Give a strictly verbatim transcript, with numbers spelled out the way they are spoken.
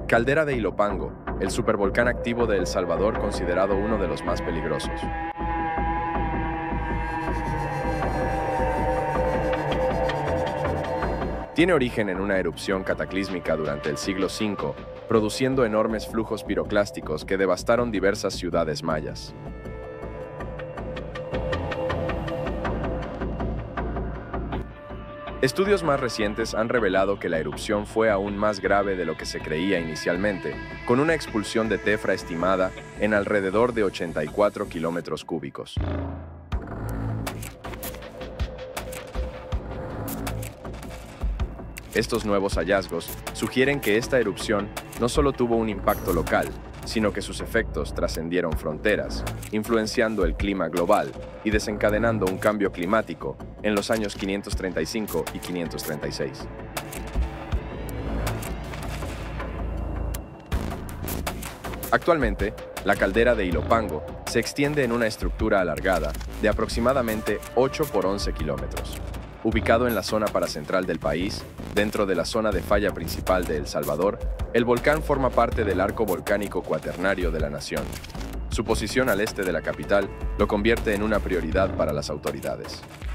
Caldera de Ilopango, el supervolcán activo de El Salvador considerado uno de los más peligrosos. Tiene origen en una erupción cataclísmica durante el siglo cinco, produciendo enormes flujos piroclásticos que devastaron diversas ciudades mayas. Estudios más recientes han revelado que la erupción fue aún más grave de lo que se creía inicialmente, con una expulsión de tefra estimada en alrededor de ochenta y cuatro kilómetros cúbicos. Estos nuevos hallazgos sugieren que esta erupción no solo tuvo un impacto local, sino que sus efectos trascendieron fronteras, influenciando el clima global y desencadenando un cambio climático en los años quinientos treinta y cinco y quinientos treinta y seis. Actualmente, la caldera de Ilopango se extiende en una estructura alargada de aproximadamente ocho por once kilómetros. Ubicado en la zona paracentral del país, dentro de la zona de falla principal de El Salvador, el volcán forma parte del arco volcánico cuaternario de la nación. Su posición al este de la capital lo convierte en una prioridad para las autoridades.